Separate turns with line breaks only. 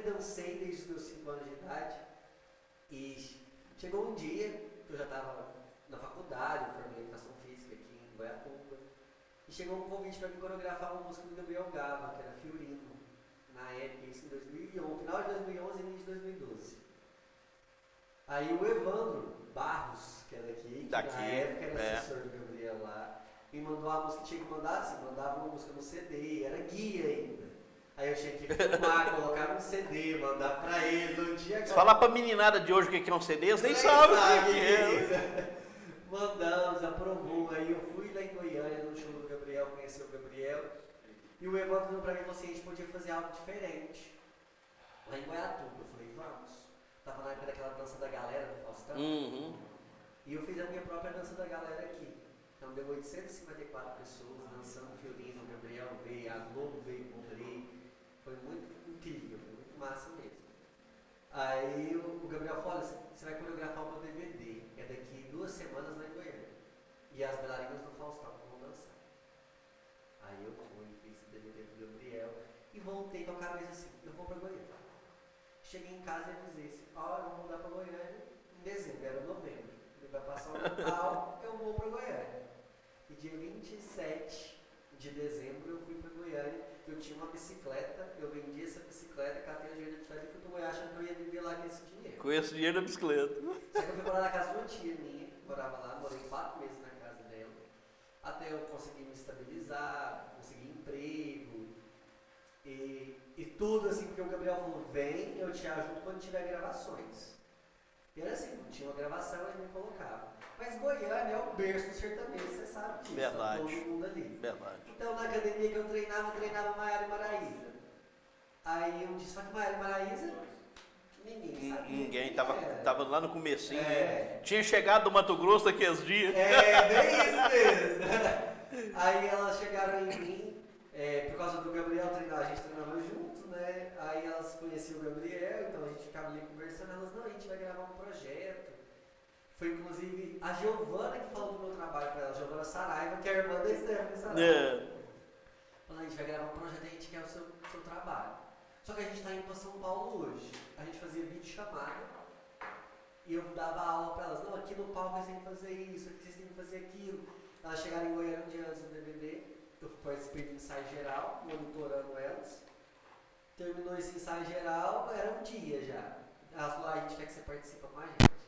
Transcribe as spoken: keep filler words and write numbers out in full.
dancei desde os meus cinco anos de idade. E chegou um dia que eu já estava na faculdade, eu formei educação física aqui em Goiatuba. E chegou um convite para me coreografar uma música do Gabriel Gava, que era Fiorino. Na época, isso em dois mil e onze, final de dois mil e onze e início de dois mil e doze. Aí o Evandro Barros, que era daqui, que
daqui,
na época era
é.
assessor do Gabriel lá, me mandou a música que tinha que mandar, assim, mandava uma música no C D, era guia ainda. Aí eu tinha que filmar, colocar no C D, mandar pra ele, não tinha...
Se falar pra meninada de hoje o que é um C D, eles nem sabem o que é.
Mandamos, aprovou, aí eu fui lá em Goiânia, no show do Gabriel, conheci o Gabriel, e o Evandro falou pra mim, assim, a gente podia fazer algo diferente. Lá em Goiatuba, eu falei, vamos. Tava na época daquela dança da galera do Faustão.
Uhum.
E eu fiz a minha própria dança da galera aqui. Então deu oitocentas e cinquenta e quatro pessoas dançando Fiorino, o Gabriel veio, a Globo veio cobrir. Foi muito incrível, foi muito massa mesmo. Aí o, o Gabriel falou, olha, você vai coreografar o meu D V D. É daqui duas semanas lá em Goiânia. E as bailarinas do Faustão vão dançar. Aí eu fui, fiz o D V D do Gabriel e voltei com a cabeça assim, eu vou pra Goiânia. Cheguei em casa e avisei assim, ó, eu vou mudar pra Goiânia em dezembro, era novembro. Ele vai passar o Natal, eu vou pra Goiânia. E dia vinte e sete de dezembro eu fui pra Goiânia, eu tinha uma bicicleta, eu vendi essa bicicleta, catei o dinheiro da bicicleta e fui pra Goiânia achando que eu ia viver lá com esse dinheiro.
Com esse dinheiro da bicicleta.
Só que eu fui morar na casa de uma tia minha, morava lá, morei quatro meses na casa dela, até eu conseguir me estabilizar, conseguir emprego, e, e tudo assim, porque o Gabriel falou, vem, eu te ajudo quando tiver gravações. E era assim, não tinha uma gravação, ele me colocava. Mas Goiânia é o berço do sertanejo, você sabe disso,
verdade.
Todo mundo ali.
Verdade.
Então na academia que eu treinava, eu treinava Maiara e Maraíza. Aí eu disse, só que Maiara e Maraíza, ninguém sabia.
Ninguém, tava, tava lá no comecinho,
é.
né? Tinha chegado do Mato Grosso daqueles dias.
É, bem isso mesmo. Aí elas chegaram em mim, é, por causa do Gabriel treinar, a gente treinava junto, né? Aí elas conheciam o Gabriel, então a gente ficava ali conversando, elas, não, a gente vai gravar um projeto. Foi inclusive a Giovana que falou do meu trabalho pra ela, a Giovana Saraiva, que é a irmã da Stephanie Saraiva.
É.
Falando, a gente vai gravar um projeto e a gente quer o seu, seu trabalho. Só que a gente tá indo pra São Paulo hoje. A gente fazia vídeo chamada e eu dava aula pra elas, não, aqui no palco vocês têm que fazer isso, aqui vocês têm que fazer aquilo. Elas chegaram em Goiânia um dia antes do D V D, eu participei do ensaio geral, monitorando elas. Terminou esse ensaio geral, era um dia já. Elas falaram, a gente quer que você participe com a gente.